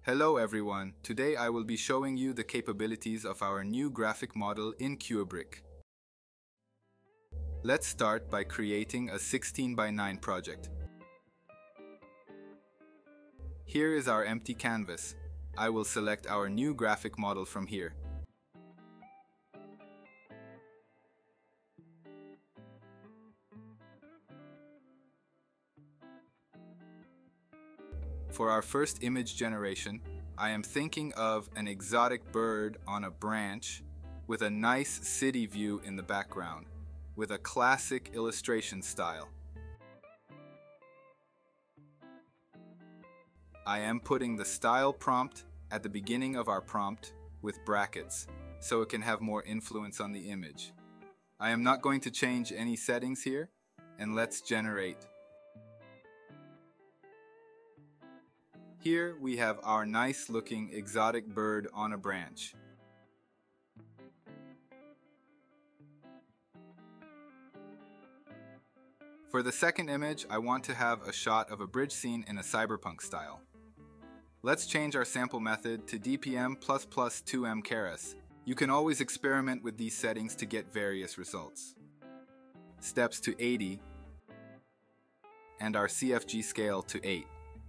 Hello everyone, today I will be showing you the capabilities of our new graphic model in Cuebric. Let's start by creating a 16 by 9 project. Here is our empty canvas. I will select our new graphic model from here. For our first image generation, I am thinking of an exotic bird on a branch with a nice city view in the background, with a classic illustration style. I am putting the style prompt at the beginning of our prompt with brackets, so it can have more influence on the image. I am not going to change any settings here, and let's generate. Here we have our nice looking exotic bird on a branch. For the second image, I want to have a shot of a bridge scene in a cyberpunk style. Let's change our sample method to DPM++ 2M Keras. You can always experiment with these settings to get various results. Steps to 80 and our CFG scale to 8.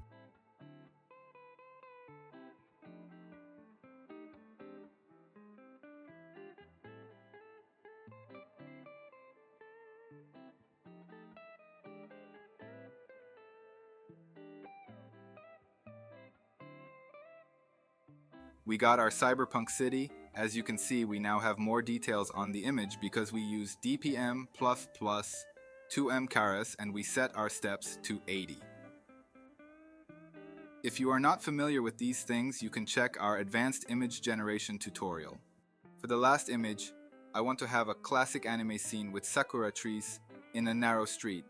We got our cyberpunk city. As you can see, we now have more details on the image because we use DPM++ 2M Keras and we set our steps to 80. If you are not familiar with these things, you can check our advanced image generation tutorial. For the last image, I want to have a classic anime scene with sakura trees in a narrow street.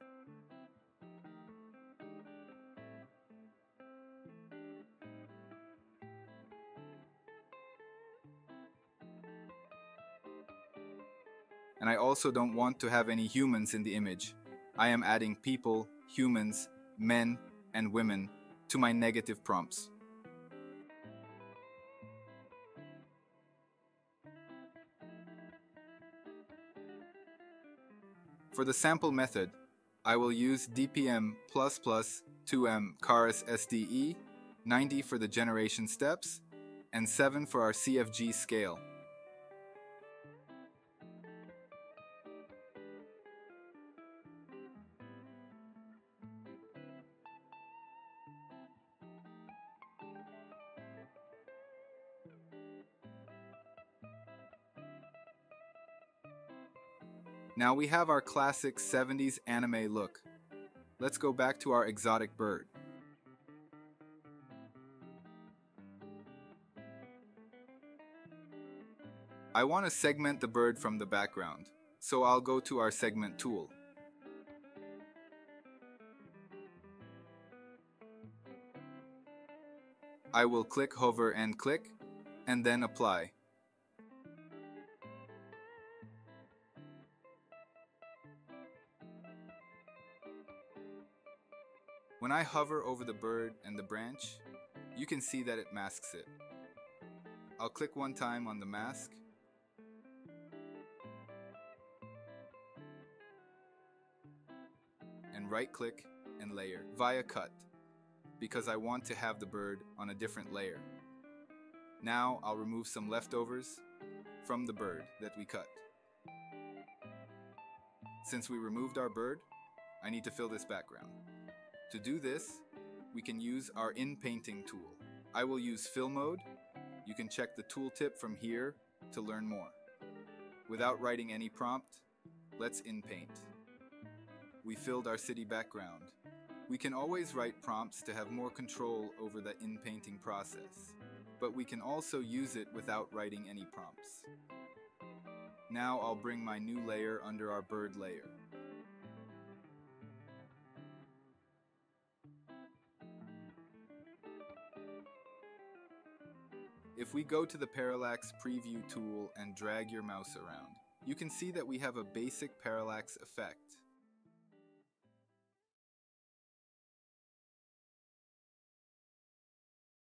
And I also don't want to have any humans in the image. I am adding people, humans, men, and women to my negative prompts. For the sample method, I will use DPM++ 2M Keras SDE, 90 for the generation steps, and 7 for our CFG scale. Now we have our classic 70s anime look. Let's go back to our exotic bird. I want to segment the bird from the background, so I'll go to our segment tool. I will click, hover, and click, and then apply. When I hover over the bird and the branch, you can see that it masks it. I'll click one time on the mask, and right-click and layer via cut, because I want to have the bird on a different layer. Now I'll remove some leftovers from the bird that we cut. Since we removed our bird, I need to fill this background. To do this, we can use our in-painting tool. I will use fill mode. You can check the tooltip from here to learn more. Without writing any prompt, let's in-paint. We filled our city background. We can always write prompts to have more control over the in-painting process, but we can also use it without writing any prompts. Now I'll bring my new layer under our bird layer. If we go to the parallax preview tool and drag your mouse around, you can see that we have a basic parallax effect.